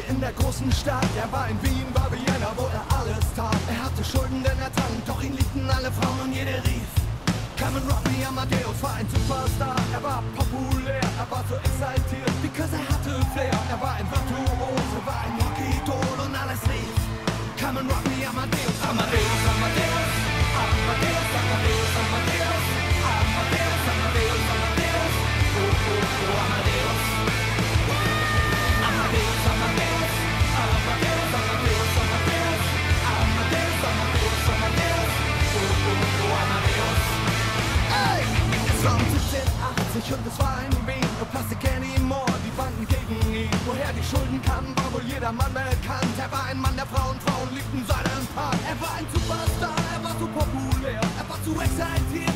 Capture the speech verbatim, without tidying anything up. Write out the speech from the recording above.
in der großen Stadt. Er war in Wien, war Vienna, wo er alles tat. Er hatte Schulden, denn er trank, doch ihn liebten alle Frauen und jede rief: Come and rock me, Amadeus war ein Superstar. Er war populär, er war so exaltiert, because er hatte Flair. Er war ein Virtuos, er war ein Rockidol und alles rief: Come and rock me, Amadeus, Amadeus, Amadeus, Amadeus, Amadeus, Amadeus, Amadeus, Amadeus, Amadeus, oh, oh, oh, Amadeus, Amadeus, Amadeus, Amadeus, Amadeus, Amadeus, Amadeus, Amadeus, Amadeus, oh, oh, oh, Amadeus. Ey, es war um siebzehnhundertachtzig und es war in Wien, no plastic anymore, die Banden gegen ihn. Woher die Schulden kamen, war wohl jedermann bekannt. Er war ein Mann der Frauen, Frauen liebten seinen Part. Er war ein Superstar, er war so populär, er war zu exaltiert.